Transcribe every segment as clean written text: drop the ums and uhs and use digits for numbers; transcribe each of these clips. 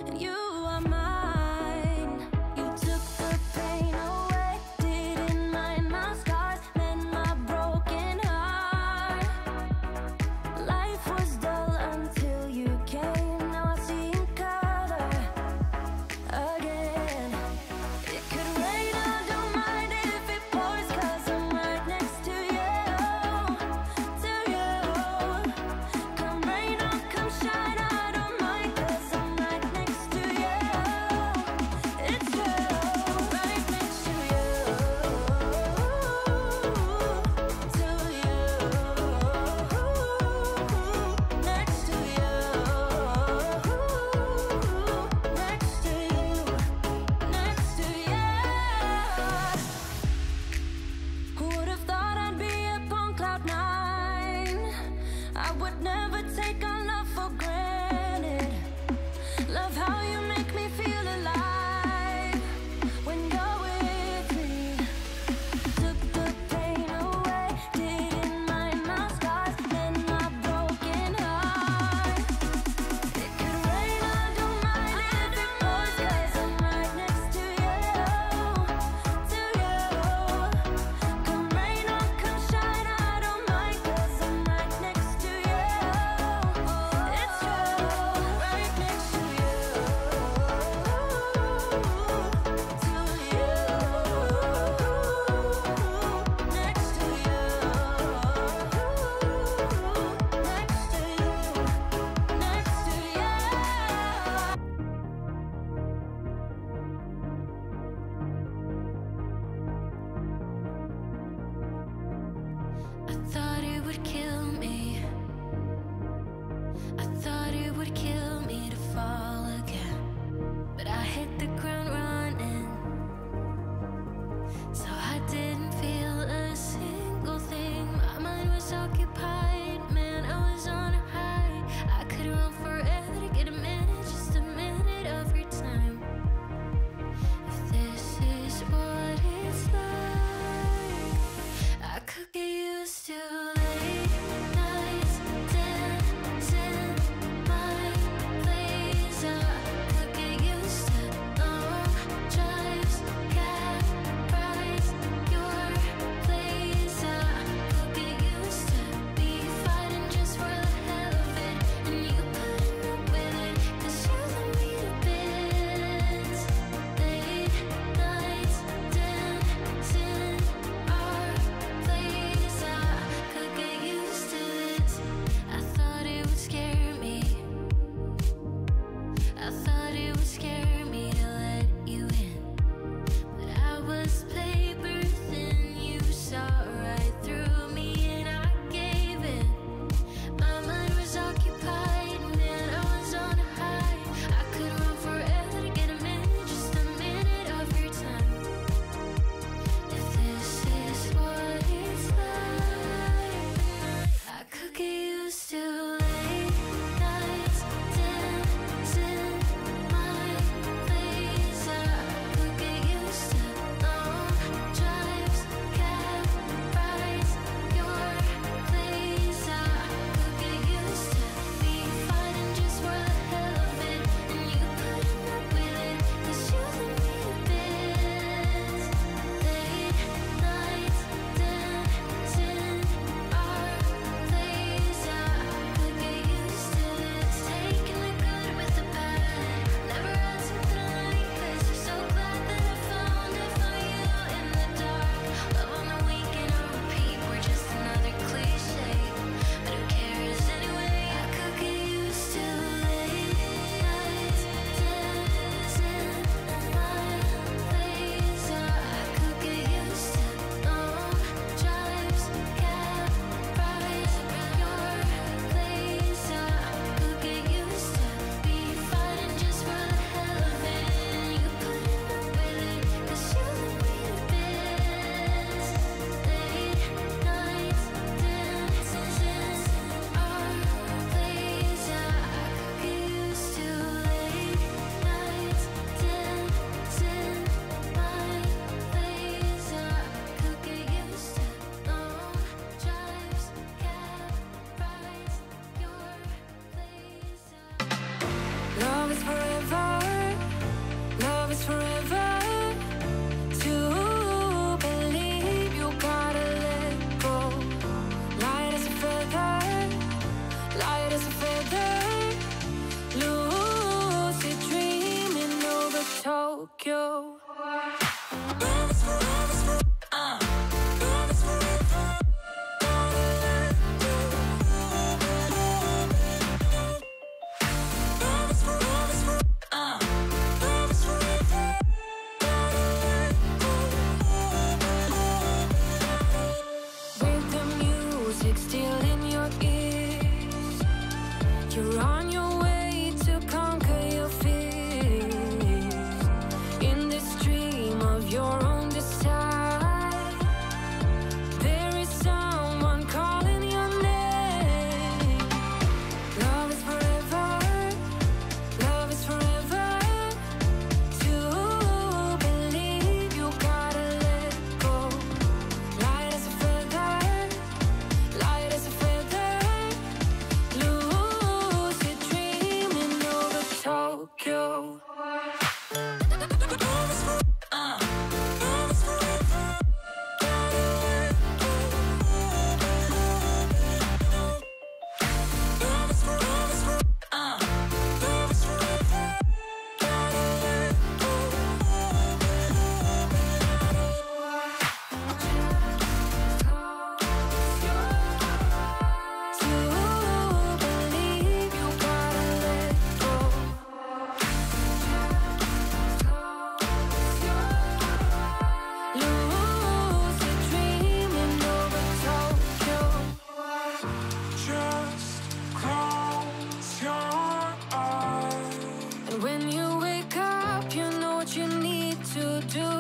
You are mine. You took the pain away, didn't mind my scars, mend my broken heart. Life was dull until you came. Now I see in color again. It could rain, I don't mind if it pours, 'cause I'm right next to you, to you. Come rain or come shine, I don't mind, 'cause I'm right next to you. It's true, right next to you, to you, next to you, next to you, next to you. Who would have thought I'd be up on cloud nine? I would never take our love for granted. Love how you make me feel alive when you're with me. Took the pain away, didn't mind my scars, mend my broken heart. It could rain, I don't mind if it pours, 'cause I'm right next to you, to you. Come rain or come shine, I don't mind, 'cause I'm right next to you. It's true, right next to you, to you, next to you, next to you, next to you. I thought it would kill me. I thought it would kill me to fall again. But I hit the ground running, so I didn't feel a single thing. My mind was occupied, man, I was on a high. I could run forever to get a minute, just a minute of your time. If this is what it's like, I could get used to late nights dancing my plays on your way to conquer your fears. In this dream of your own desire, there is someone calling your name. Love is forever, love is forever. To believe you gotta let go. Light as a feather, light as a feather. Lucid dreaming over Tokyo. When you wake up, you know what you need to do.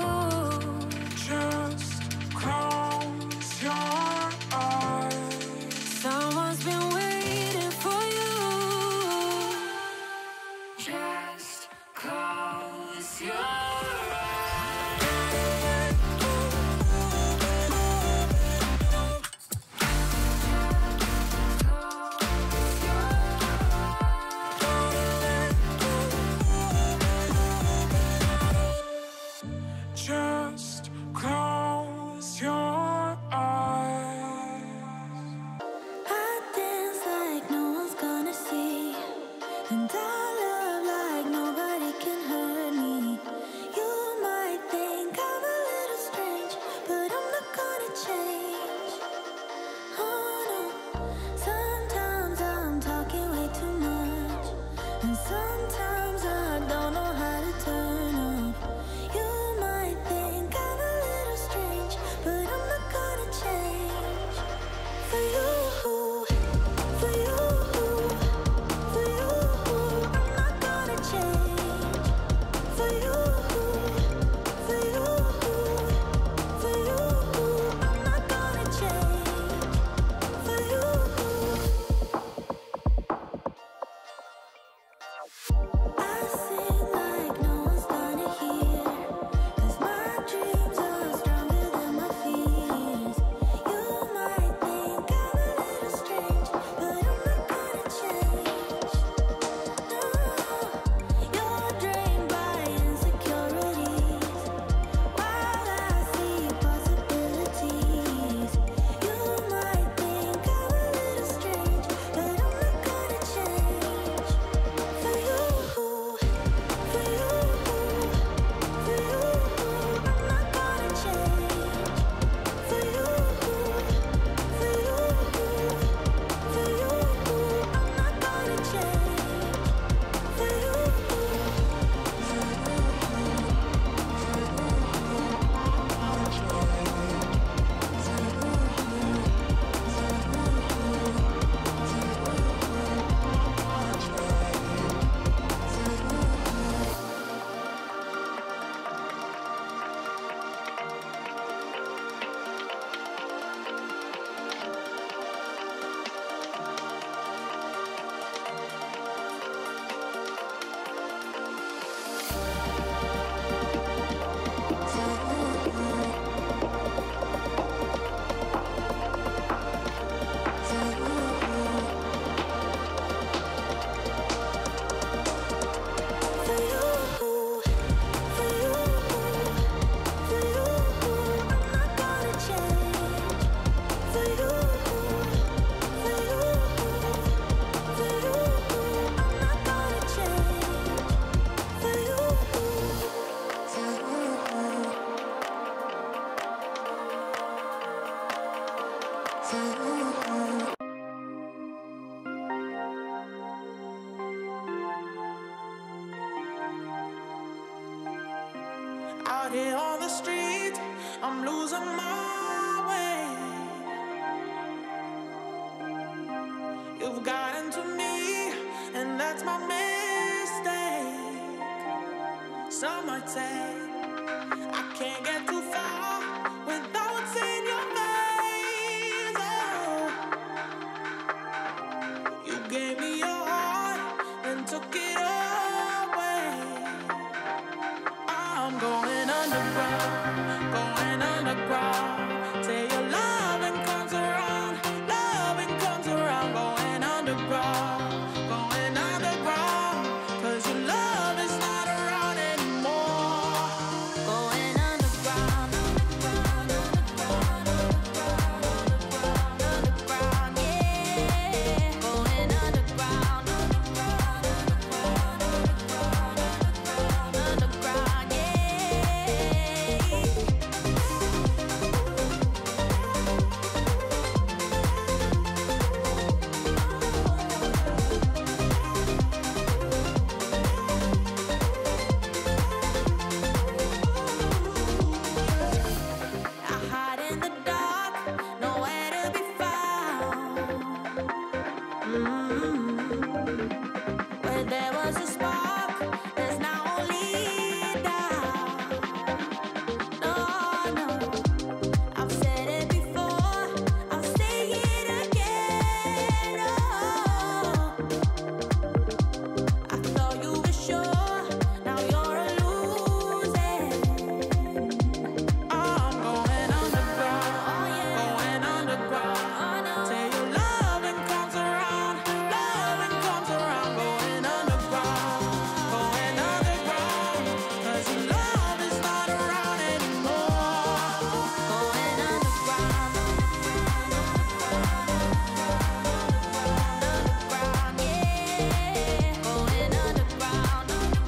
Just close your eyes. Someone's been waiting for you. Just close your Just close your eyes. I dance like no one's gonna see, and I love like nobody can hurt me. You might think I'm a little strange, but I'm not gonna change. Oh no, sometimes I'm talking way too much, and sometimes I don't know how to turn up. You might think I'm a little strange, but I'm not gonna change. For you, for you, for you, I'm not gonna change. For you, for you, for you, I'm not gonna change. For you. I sing like no one's gonna hear, 'cause my dreams are stronger than my fears. You might think I'm a little strange, but I'm not gonna change. No, you're drained by insecurities, while I see possibilities. You might think I'm a little strange, but I'm not gonna change. For you, for you, for you, I'm not gonna change. For you, for you, for you, I'm not gonna change. For you. Out here on the street, I'm losing my way. You've gotten to me, and some might say I can't get too far without seeing your face. Oh, you gave me your heart and took it away. I'm going underground, going underground. Till your loving comes around, loving comes around. Going underground, going underground. 'Cause your love is not around anymore. Going underground, underground, underground, underground, underground, yeah. Going underground, underground, underground, underground, underground, yeah. I hide in the dark, nowhere to be found. Where there was a spark, there's now only doubt. No, no, I've said it before, I'll say it again. Oh, I thought you were sure, now you're a losing. I'm going underground, Oh yeah, going underground. oh no. Till your loving comes around, loving comes around. Going underground, going underground. 'Cause your love is not around anymore. Going underground, underground, yeah. Going underground,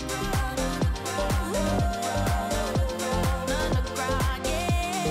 underground, yeah.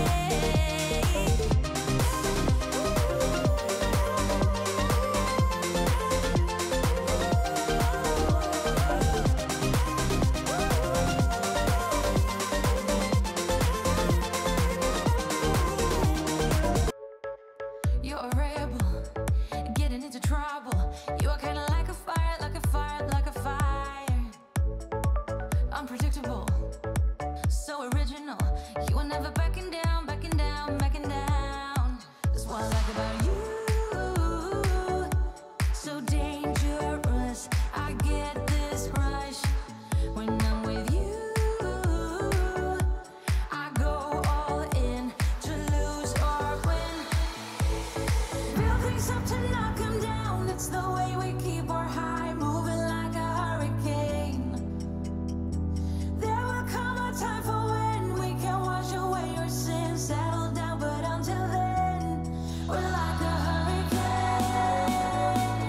You're a rebel, getting into trouble. You are kinda like a fire, like a fire, like a fire. Unpredictable, so original. You are never backing down, backing down, backing down. That's what I like about you. So dangerous, I get this rush when I'm with you. I go all in to lose or win. Build things up to knock 'em down. It's the way we keep our high, moving like a hurricane. There will come a time for when we can wash away your sins, settle down, but until then, we're like a hurricane.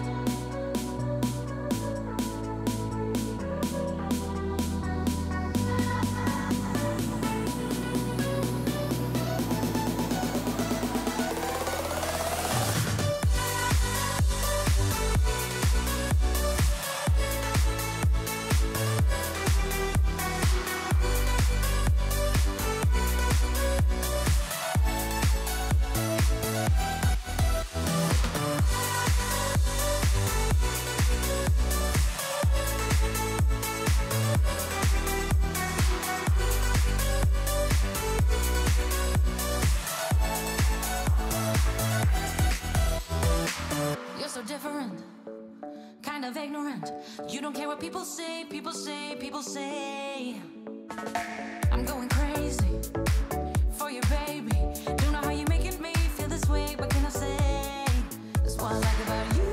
You're so different, kind of ignorant. You don't care what people say, people say, people say. I'm going crazy for you, baby. Don't know how you're making me feel this way. What can I say? That's what I like about you.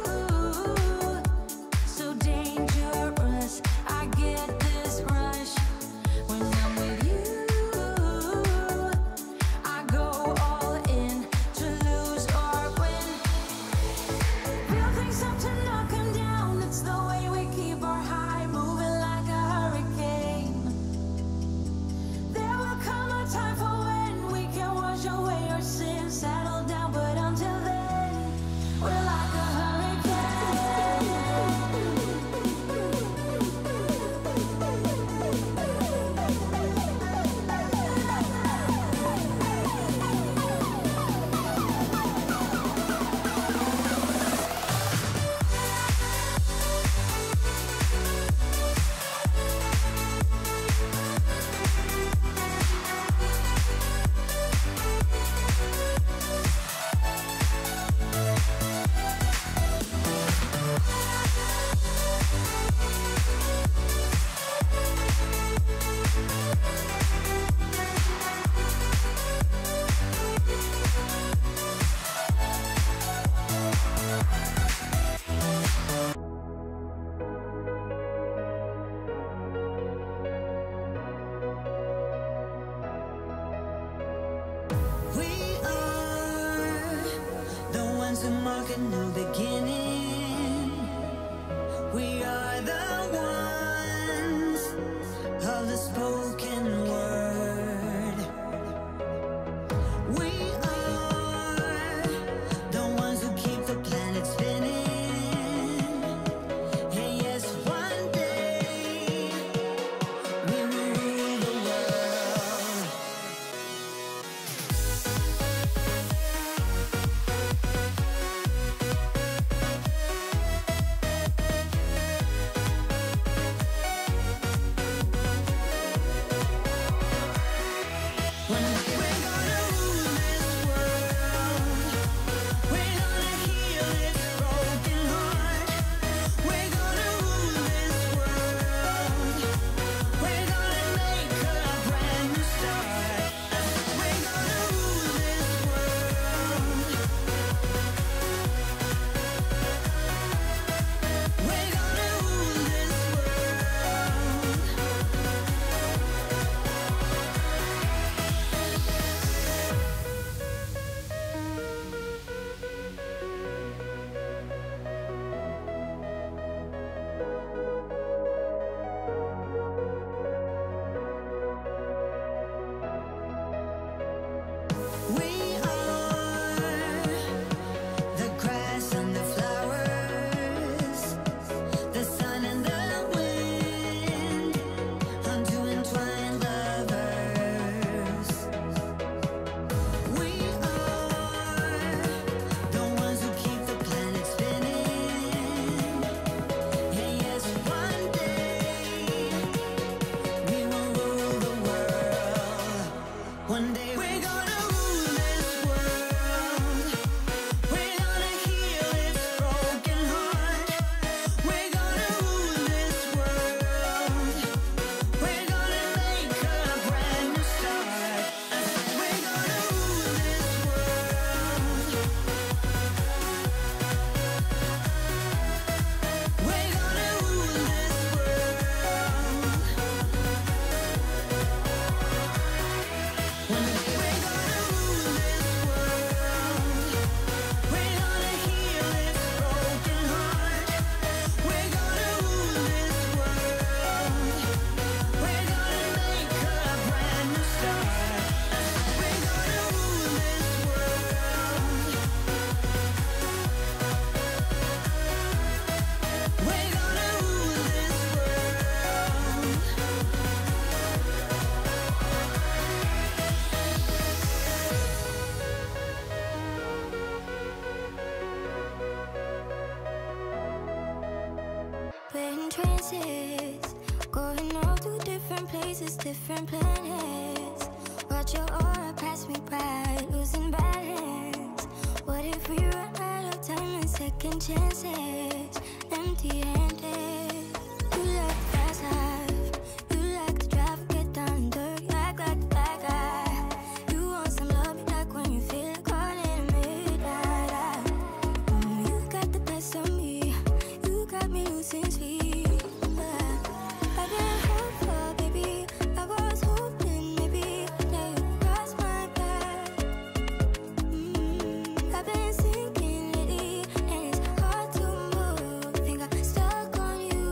So dangerous, I get this rush when I'm with you. I go all in to lose or win. Build things up to knock 'em down. It's the way we keep our high, moving like a hurricane. trances, going off to different places, different planets. Watch your aura pass me by, losing balance. What if we run out of time and second chances? Empty-handed. You like the fast life, you like the drive, get down and dirty, act like the bad guy. You want some love, like when you feel it calling midnight. You got the best of me, you got me losing sleep. I've been hopeful, baby, I was hoping maybe that you'd cross my path. I've been sinking lately, and it's hard to move. Think I'm stuck on you.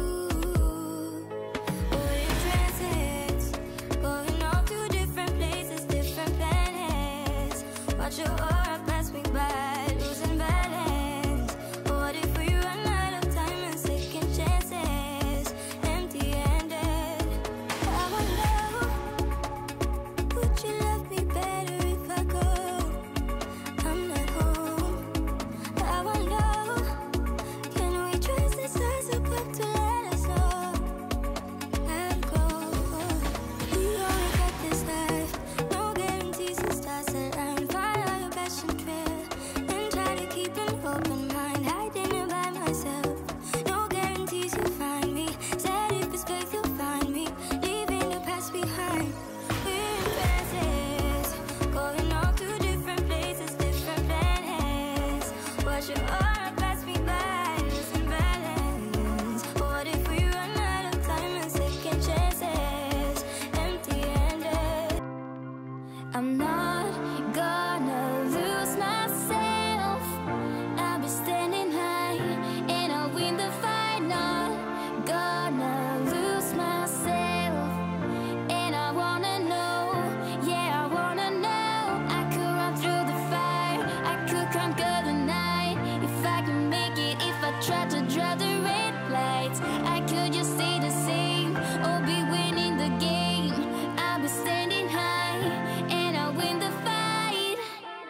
What if transits, going off to different places, different planets? Watch your aura pass me by, losing balance. What if we run out of time and second chances? Empty-handed. I wonder, would you love me better if I go? I'm not home. I wonder, can we trust the stars above to let us know? I'd go. We only got this life, no guarantees and stars align. Follow your passion trail and try to keep an open mind. Hiding it by myself, no guarantees you'll find me. Said if it's faith you'll find me, leaving the past behind. We're in trances, going off to different places, different planets. Watch your aura pass me by, losing balance. What if we run out of time and second chances? Empty-handed. I'm not gonna lose myself. I'll be standing high and I'll win the fight. Not gonna lose myself. And I wanna know, yeah, I wanna know. I could run through the fire, I could conquer the night. If I can make it, if I try to draw the red lights, I could just stay the same or be winning the game. I'll be standing high and I'll win the fight.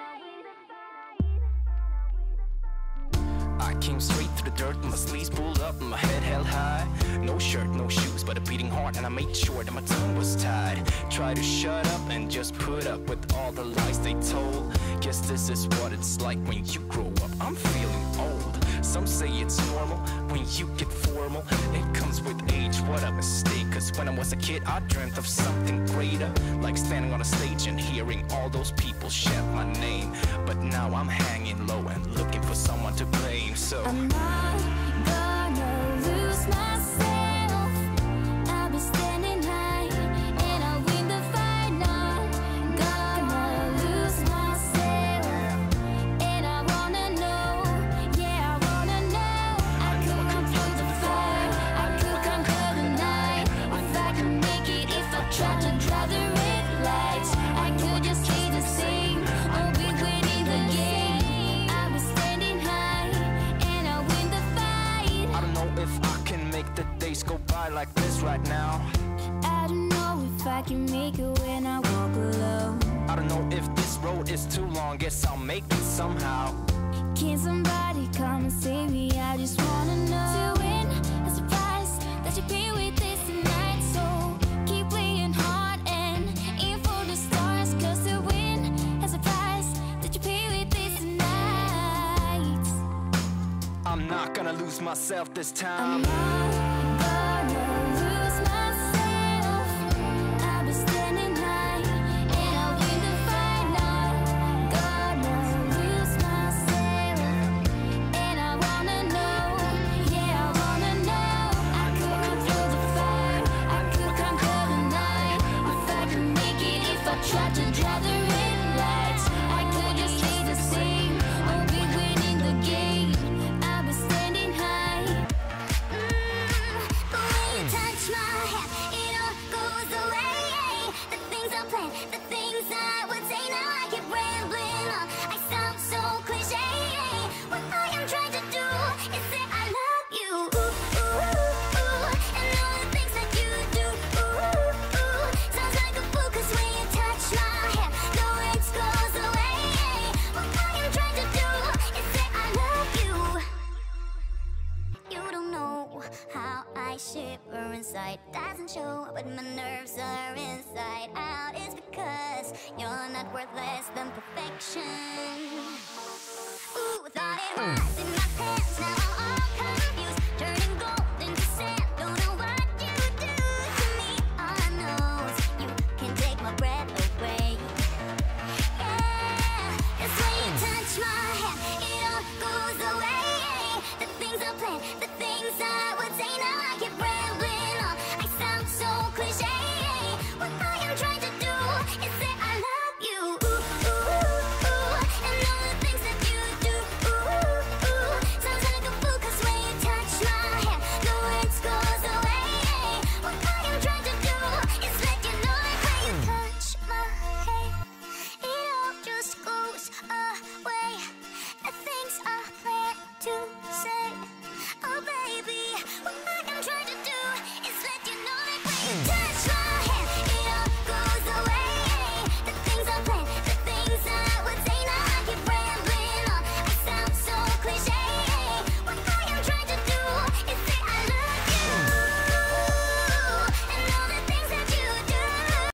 I came straight through the dirt, my sleeves pulled up and my head held high. No shirt, no shoes, but a beating heart, and I made sure that my tongue was tied. Try to shut up and just put up with all the lies they told. Guess this is what it's like when you grow up. I'm feeling old. Some say it's normal when you get formal. It comes with age, what a mistake. Cause when I was a kid I dreamt of something greater, like standing on a stage and hearing all those people shout my name. But now I'm hanging low and looking for someone to blame. So I'm not gonna lose myself. I'll be standing high and I'll win the fight. Not gonna lose myself. And I wanna know, yeah, I wanna know. I could run through the fire, I could conquer the night. If I can make it, if I try to draw the red lights, I could just stay the same or be winning the game. I'll be standing high and I'll win the fight. I don't know if I can make the days go by like this right now. I don't know if I can make it when I walk alone. I don't know if this road is too long, guess I'll make it somehow. Can somebody come and save me? I just wanna know. To win a surprise that you pay with this tonight. So keep playing hard and aim for the stars. Cause to win a surprise that you pay with this tonight. I'm not gonna lose myself this I'm time. not gonna lose myself. I'll be standing high and I'll win the fight. Not gonna lose myself. And I wanna know, yeah, I wanna know. I could run through the fire, I could conquer the night. If I can make it, if I try to draw the red lights, I could just stay the same or be winning the game. I'll be standing high. I shiver inside. Doesn't show, but my nerves are inside out. It's because you're not worth less than perfection. Ooh, thought it was in my pants, now